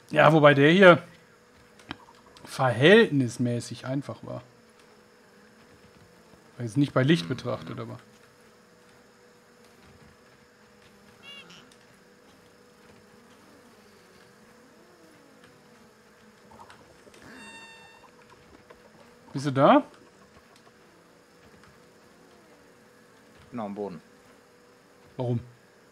Ja, wobei der hier verhältnismäßig einfach war. Jetzt nicht bei Licht betrachtet, aber. Bist du da? Genau, am Boden. Warum?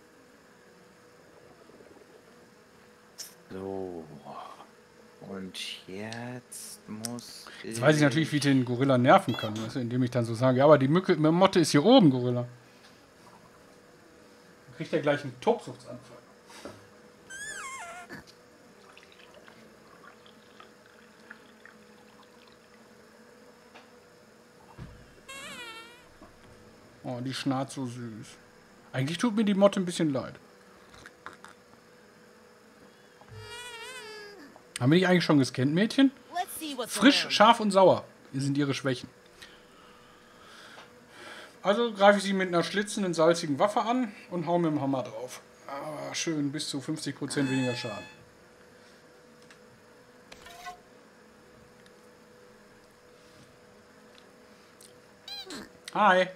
So. Und jetzt muss ich... Jetzt weiß ich natürlich, wie ich den Gorilla nerven kann, weißt du, indem ich dann so sage, ja, aber die Motte ist hier oben, Gorilla. Dann kriegt er gleich einen Tobsuchtsanfall. Oh, die schnarrt so süß. Eigentlich tut mir die Motte ein bisschen leid. Haben wir die eigentlich schon gescannt, Mädchen? Frisch, scharf und sauer. Hier sind ihre Schwächen. Also greife ich sie mit einer schlitzenden, salzigen Waffe an und hau mit dem Hammer drauf. Ah, schön, bis zu 50% weniger Schaden. Hi.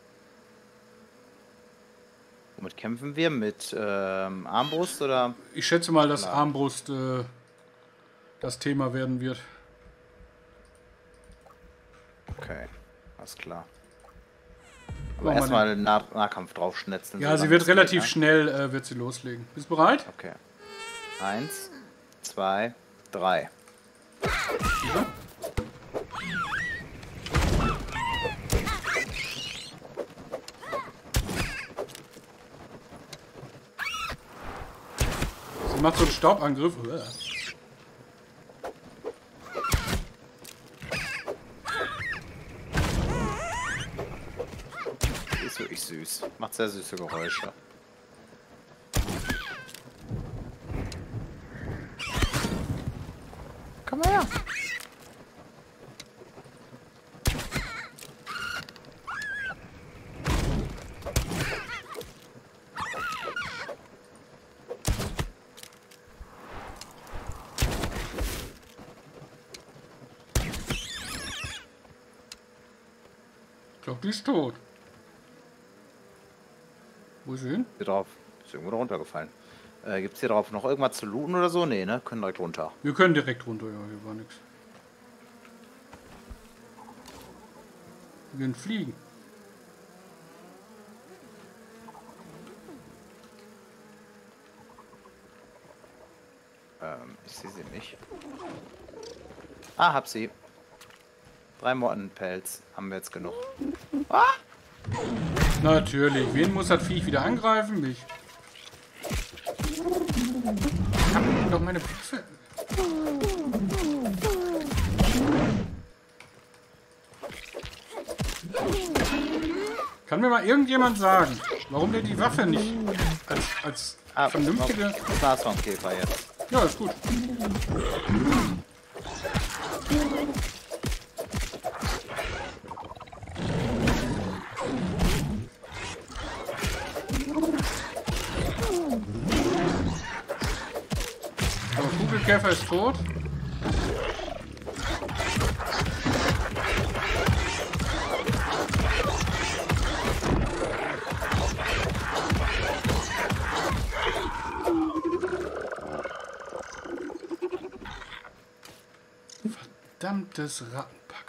Womit kämpfen wir? Mit Armbrust oder? Ich schätze mal, dass Armbrust das Thema werden wird. Okay, alles klar. Aber erstmal Nahkampf draufschnetzen. Ja, sie wird relativ schnell wird sie loslegen. Bist du bereit? Okay. 1, 2, 3. Ja. Sie macht so einen Staubangriff. Ist wirklich süß. Macht sehr süße Geräusche. Komm mal her. Ich glaube, die ist tot. Wo ist sie hin? Hier drauf. Ist irgendwo runtergefallen. Gibt's hier drauf noch irgendwas zu looten oder so? Nee, ne? Können direkt runter. Wir können direkt runter, ja, hier war nichts. Wir können fliegen. Ich sehe sie nicht. Ah, hab sie. 3 Mottenpelz haben wir jetzt genug. Ah! Natürlich. Wen muss das Viech wieder angreifen? Mich. Ich hab doch meine Waffe. Kann mir mal irgendjemand sagen, warum der die Waffe nicht als vernünftige... Nashornkäfer jetzt. Ja, ist gut. Aber Kugelkäfer ist tot. Verdammtes Rattenpack.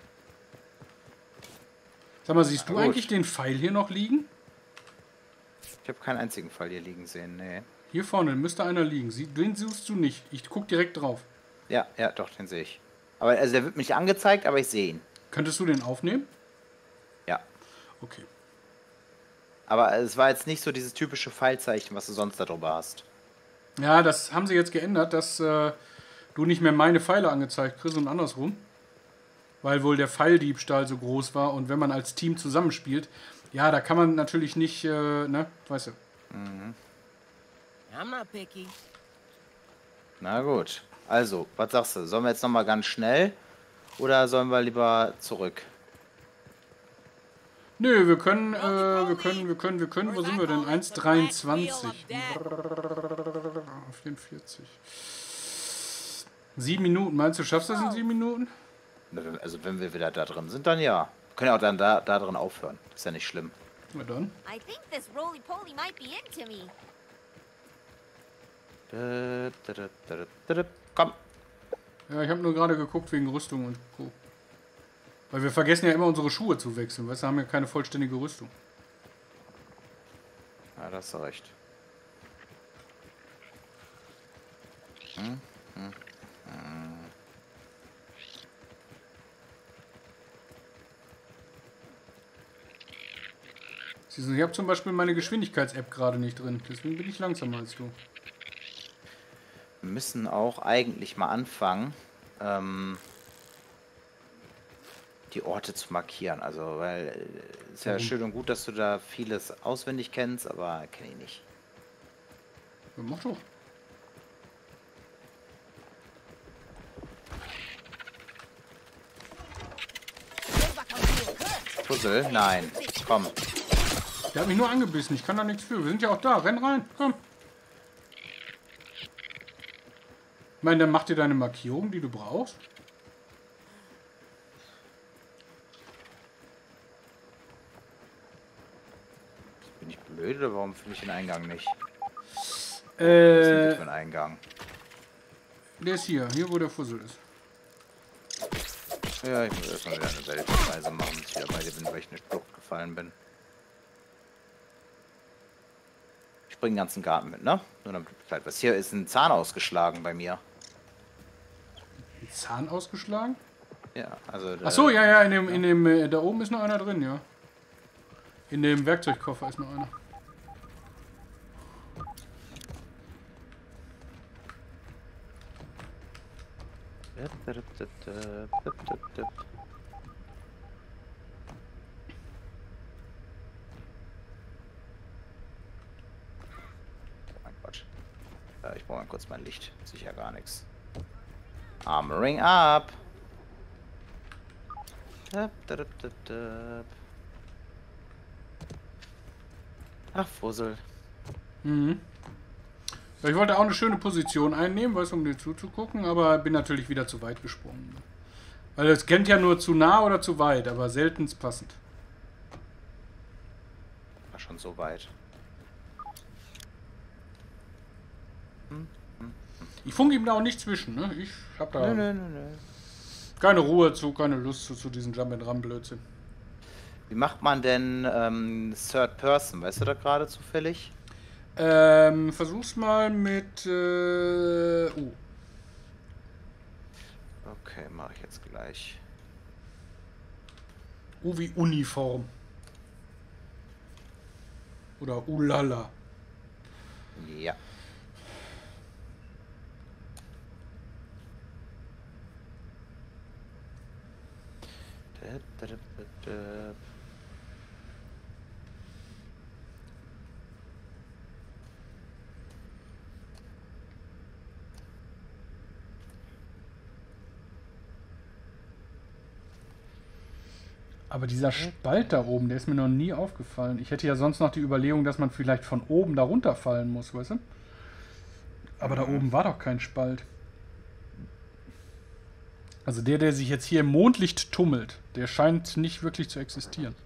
Sag mal, siehst du eigentlich den Pfeil hier noch liegen? Ich habe keinen einzigen Fall hier liegen sehen, nee. Hier vorne müsste einer liegen. Den suchst du nicht. Ich guck direkt drauf. Ja, ja, doch, den sehe ich. Aber also der wird mir nicht angezeigt, aber ich sehe ihn. Könntest du den aufnehmen? Ja. Okay. Aber es war jetzt nicht so dieses typische Pfeilzeichen, was du sonst darüber hast. Ja, das haben sie jetzt geändert, dass du nicht mehr meine Pfeile angezeigt kriegst und andersrum. Weil wohl der Pfeildiebstahl so groß war und wenn man als Team zusammenspielt, ja, da kann man natürlich nicht, ne, weißt du. Mhm. I'm not picky. Na gut. Also, was sagst du? Sollen wir jetzt nochmal ganz schnell oder sollen wir lieber zurück? Nö, wir können, wo sind wir denn? 1,23. 44. 7 Minuten, meinst du, schaffst du das in 7 Minuten? Also wenn wir wieder da drin sind, dann ja. Wir können ja auch dann da drin aufhören. Ist ja nicht schlimm. Na dann. I think this roly-poly might be into me. Komm. Ja, ich habe nur gerade geguckt wegen Rüstung und Co. Weil wir vergessen ja immer unsere Schuhe zu wechseln, weißt du, haben ja keine vollständige Rüstung. Ja, da hast du recht. Siehst du, ich habe zum Beispiel meine Geschwindigkeits-App gerade nicht drin, deswegen bin ich langsamer als du. Wir müssen auch eigentlich mal anfangen, die Orte zu markieren. Also, weil es ist ja schön und gut, dass du da vieles auswendig kennst, aber kenne ich nicht. Ja, mach doch. Puzzle? Nein. Komm. Der hat mich nur angebissen, ich kann da nichts für. Wir sind ja auch da, renn rein, komm. Ich meine, dann mach dir deine Markierung, die du brauchst. Bin ich blöd oder warum finde ich den Eingang nicht? Was ist denn das für ein Eingang? Der ist hier, wo der Fussel ist. Ja, ich muss erstmal wieder eine Weltreise machen, bis ich wieder bei dir bin, weil ich in eine Schlucht gefallen bin. Ich bringe den ganzen Garten mit, ne? Nur damit du Bescheid weißt. Hier ist ein Zahn ausgeschlagen bei mir. Ein Zahn ausgeschlagen? Ja, also... Ach so, ja, in dem, da oben ist noch einer drin, ja. In dem Werkzeugkoffer ist noch einer. Mein Gott. Ich brauche mal kurz mein Licht. Sicher gar nichts. Armoring up. Ach, Fussel. Mhm. Ja, ich wollte auch eine schöne Position einnehmen, weißt du, um dir zuzugucken, aber bin natürlich wieder zu weit gesprungen. Weil es kennt ja nur zu nah oder zu weit, aber selten passend. War schon so weit. Ich funke ihm da auch nicht zwischen, ne? Ich hab da Nö. keine Ruhe keine Lust zu diesem Jump-and-Run-Blödsinn. Wie macht man denn Third Person? Weißt du da gerade zufällig? Versuch's mal mit Okay, mache ich jetzt gleich. U wie Uniform. Oder Ulala. Ja. Aber dieser Spalt da oben, der ist mir noch nie aufgefallen. Ich hätte ja sonst noch die Überlegung, dass man vielleicht von oben da runterfallen muss, weißt du? Aber da oben war doch kein Spalt. Also der sich jetzt hier im Mondlicht tummelt, der scheint nicht wirklich zu existieren.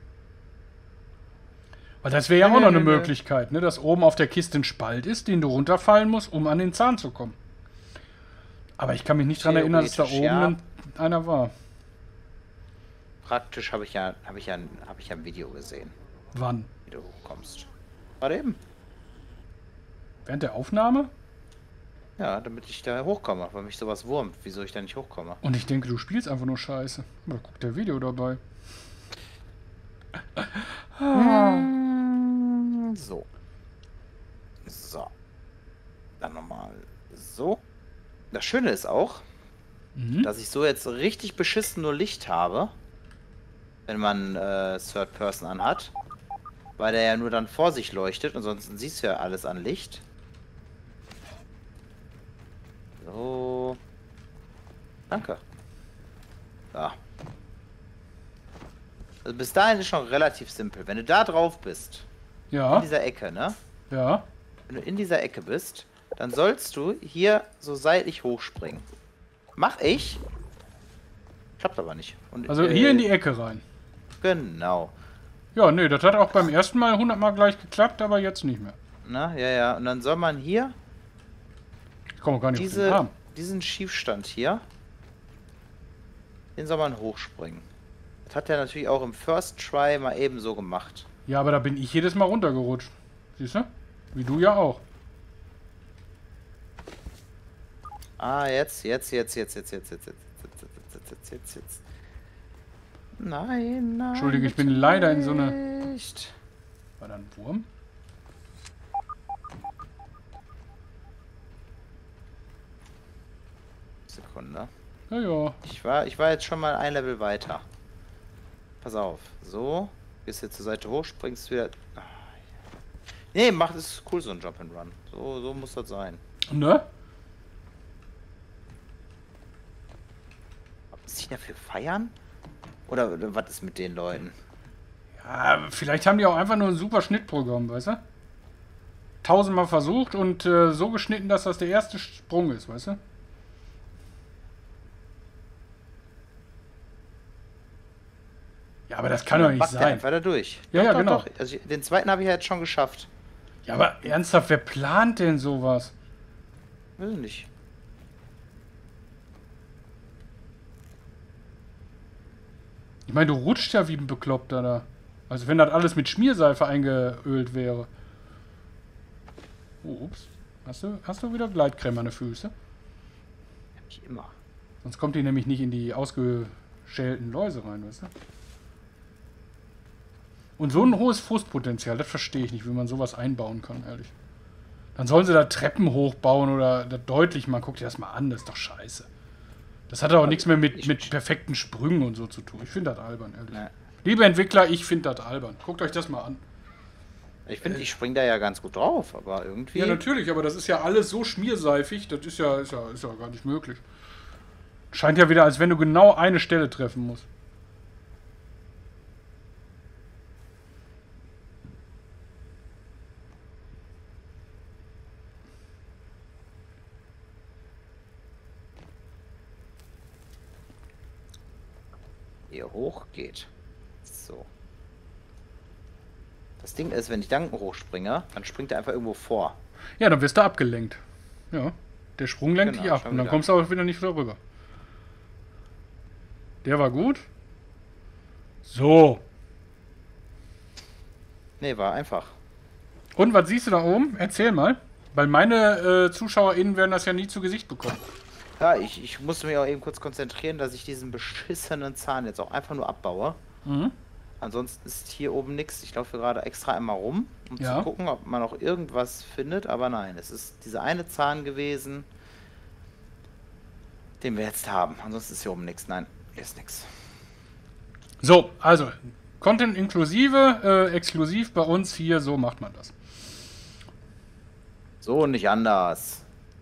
Weil das wäre ja auch noch eine Möglichkeit, ne? Dass oben auf der Kiste ein Spalt ist, den du runterfallen musst, um an den Zahn zu kommen. Aber ich kann mich nicht daran erinnern, dass da oben einer war. Praktisch habe ich ja ein Video gesehen, Wann? wie du hochkommst. Gerade eben. Während der Aufnahme? Ja, damit ich da hochkomme, weil mich sowas wurmt, wieso ich da nicht hochkomme. Und ich denke, du spielst einfach nur Scheiße. Aber guck der Video dabei. So. So. Dann nochmal so. Das Schöne ist auch, dass ich so jetzt richtig beschissen nur Licht habe, wenn man Third Person anhat. Weil der ja nur dann vor sich leuchtet, ansonsten siehst du ja alles an Licht. So. Danke. Ja. Also bis dahin ist schon relativ simpel. Wenn du da drauf bist, in Ja, dieser Ecke, ne? ja. Wenn du in dieser Ecke bist, dann sollst du hier so seitlich hochspringen. Mach ich. Klappt aber nicht. Und, Also hier in die Ecke rein. Genau. Ja, nee, das hat auch beim ersten Mal 100 Mal gleich geklappt, aber jetzt nicht mehr. Na, ja. Und dann soll man hier Ich komme gar nicht auf den Arm. diesen Schiefstand hier, den soll man hochspringen. Das hat er natürlich auch im First Try mal eben so gemacht. Ja, aber da bin ich jedes Mal runtergerutscht. Siehst du? Wie du ja auch. Ah, jetzt. Nein. Entschuldige, ich bin leider in so eine... Nicht. War da ein Wurm? Sekunde. Ja. Ich war jetzt schon mal ein Level weiter. Pass auf. So. Gehst jetzt zur Seite hoch, springst wieder. Ah, ja. Nee, macht es cool, so ein Jump-and-Run. So muss das sein. Ne? Muss ich dafür feiern? Oder was ist mit den Leuten? Ja, vielleicht haben die auch einfach nur ein super Schnittprogramm, weißt du? 1000-mal versucht und so geschnitten, dass das der erste Sprung ist, weißt du? Ja, aber das kann doch nicht Backt der sein. einfach da durch. Ja, genau. Doch. Also den zweiten habe ich ja jetzt schon geschafft. Ja, aber ernsthaft, wer plant denn sowas? Will nicht. Ich meine, du rutschst ja wie ein Bekloppter da. Also wenn das alles mit Schmierseife eingeölt wäre. Oh, ups. Hast du wieder Gleitcreme an den Füßen? Hab ich immer. Sonst kommt die nämlich nicht in die ausgeschälten Läuse rein, weißt du? Und so ein hohes Frustpotenzial, das verstehe ich nicht, wie man sowas einbauen kann, ehrlich. Dann sollen sie da Treppen hochbauen oder das deutlich machen. Guck dir das mal an, das ist doch scheiße. Das hat auch nichts mehr mit perfekten Sprüngen und so zu tun. Ich finde das albern, ehrlich. Ja. Liebe Entwickler, ich finde das albern. Guckt euch das mal an. Ich finde, ich spring da ja ganz gut drauf, aber irgendwie. Ja, natürlich, aber das ist ja alles so schmierseifig, das ist ja gar nicht möglich. Scheint ja wieder, als wenn du genau eine Stelle treffen musst. Hier hoch geht. So. Das Ding ist, wenn ich dann hochspringe, dann springt er einfach irgendwo vor. Ja, dann wirst du abgelenkt. Ja, der Sprung lenkt Genau, dich ab schon und dann wieder. kommst du auch wieder nicht darüber. Der war gut. So. Nee, war einfach. Und was siehst du da oben? Erzähl mal. Weil meine ZuschauerInnen werden das ja nie zu Gesicht bekommen. Ja, ich musste mich auch eben kurz konzentrieren, dass ich diesen beschissenen Zahn jetzt auch einfach nur abbaue. Mhm. Ansonsten ist hier oben nichts. Ich laufe gerade extra einmal rum, um Ja. zu gucken, ob man noch irgendwas findet. Aber nein, es ist dieser eine Zahn gewesen, den wir jetzt haben. Ansonsten ist hier oben nichts. Nein, hier ist nichts. So, also, Content inklusive, exklusiv bei uns hier, so macht man das. So, nicht anders.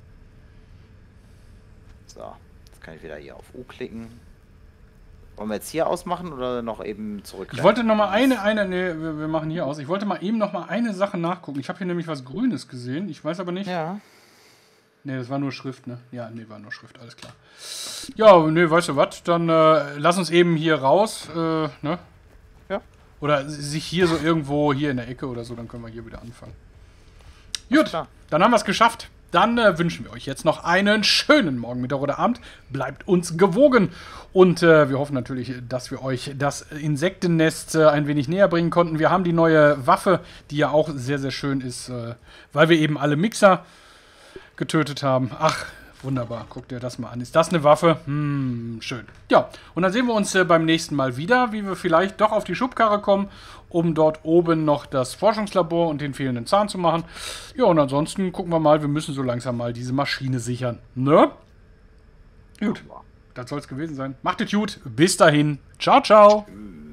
So, jetzt kann ich wieder hier auf U klicken. Wollen wir jetzt hier ausmachen oder noch eben zurück? Ich wollte noch mal nee, wir machen hier aus. Ich wollte mal eben noch mal eine Sache nachgucken. Ich habe hier nämlich was Grünes gesehen. Ich weiß aber nicht. Ja. Nee, das war nur Schrift, ne? Ja, nee, war nur Schrift, alles klar. Ja, nee, weißt du was? Dann lass uns eben hier raus, ne? Ja. Oder sich hier so irgendwo, hier in der Ecke oder so, dann können wir hier wieder anfangen. Gut, klar. dann haben wir es geschafft. Dann wünschen wir euch jetzt noch einen schönen Morgen, Mittag oder Abend. Bleibt uns gewogen. Und wir hoffen natürlich, dass wir euch das Insektennest ein wenig näher bringen konnten. Wir haben die neue Waffe, die ja auch sehr, sehr schön ist, weil wir eben alle Mixer getötet haben. Ach, wunderbar. Guckt ihr das mal an. Ist das eine Waffe? Schön. Ja, und dann sehen wir uns beim nächsten Mal wieder, wie wir vielleicht doch auf die Schubkarre kommen, um dort oben noch das Forschungslabor und den fehlenden Zahn zu machen. Ja, und ansonsten gucken wir mal, wir müssen so langsam mal diese Maschine sichern. Ne? Gut, das soll es gewesen sein. Macht es gut. Bis dahin. Ciao, ciao. Tschüss.